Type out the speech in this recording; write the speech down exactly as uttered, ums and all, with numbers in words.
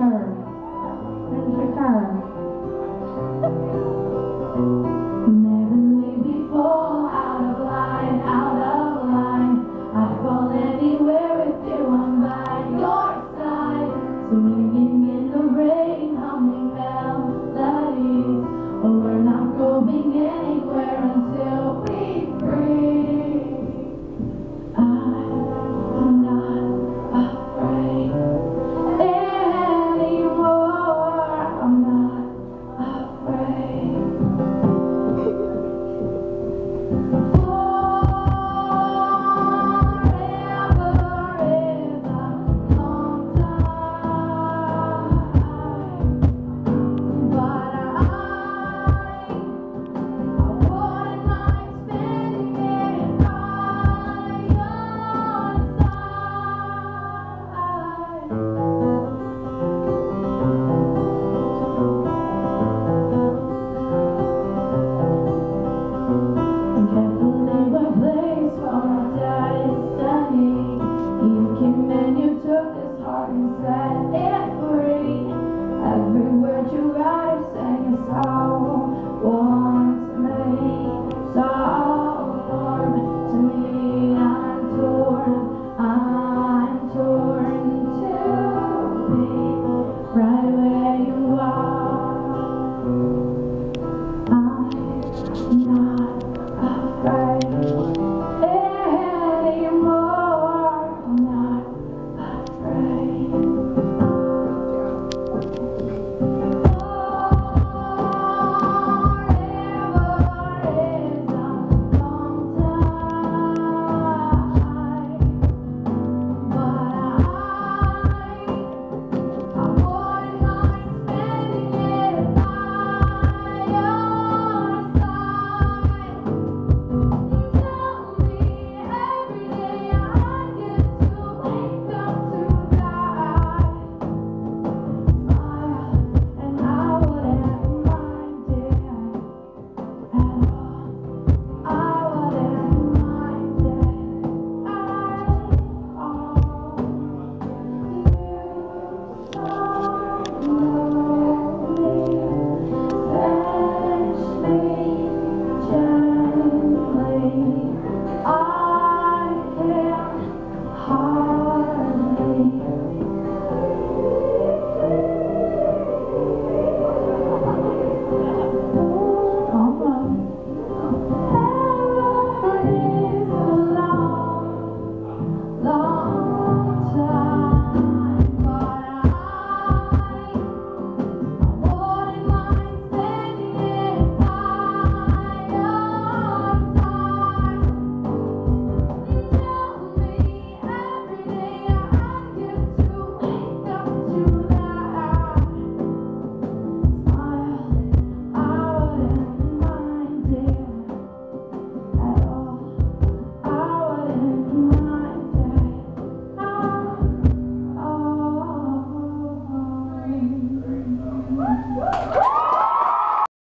turn. It's your turn. Merrily before, out of line, out of line. I'd fall anywhere if you I'm by your side. Swinging in the rain, humming melodies. Oh, we're not going anywhere until we free. I'm not afraid anymore. I'm not afraid.